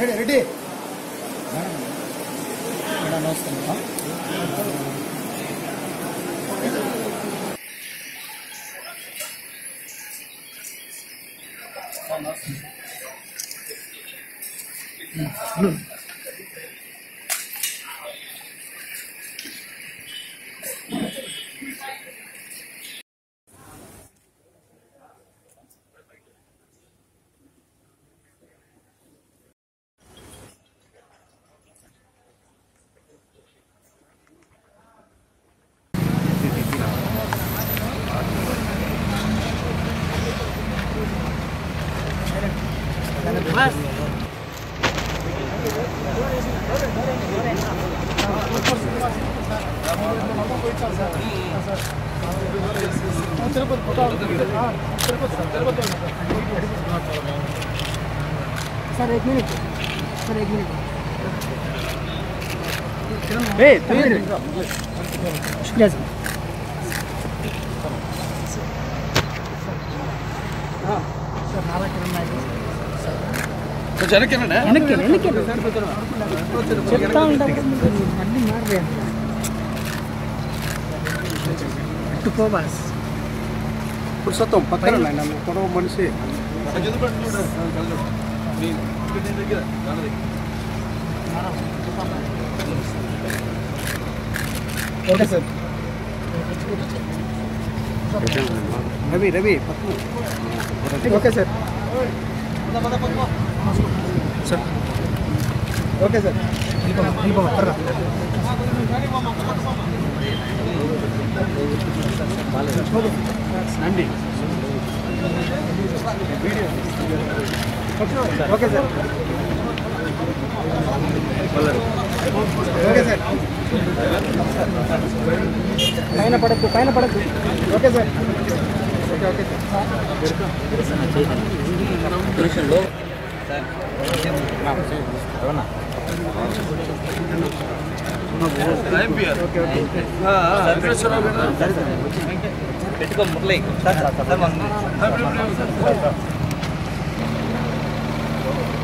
ready sir एक minute शुक्रिया sir చెప్తా ఉంటారు మళ్ళీ మారలేదు అట్టుకోబాస్ పురుషోత్తం పక్కన నన్ను పొడవ మనిషి okay sir Ravi okay sir sir okay sir అండి ఓకే సార్ ఓకే సార్ పైన పడద్దు ఓకే సార్ ఓకే పెట్టుకో మురళి సార్